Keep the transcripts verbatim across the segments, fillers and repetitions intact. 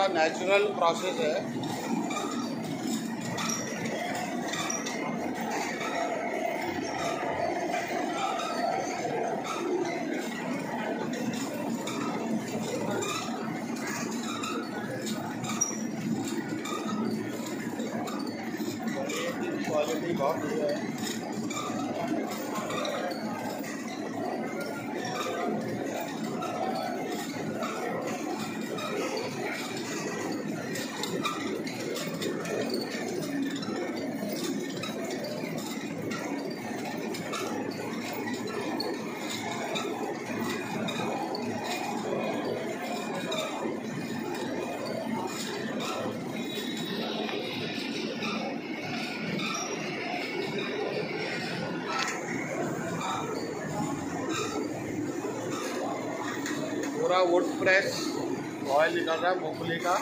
पूरा natural process है। Quality बहुत बढ़िया है। पूरा वुड प्रेस ऑयल निकल रहा है मूंगफली का।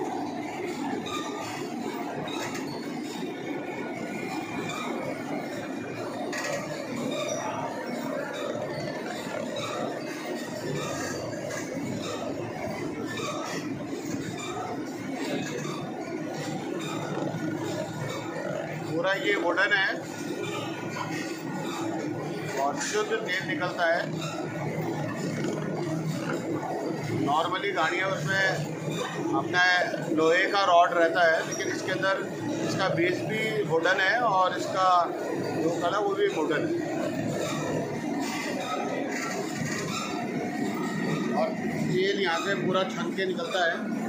पूरा ये वुडन है और शुद्ध तेल निकलता है। नॉर्मली गाड़ियाँ उसमें अपना लोहे का रॉड रहता है, लेकिन इसके अंदर इसका बेस भी वुडन है और इसका जो कलर वो भी वुडन है। और तेल यहाँ से पूरा छन के निकलता है।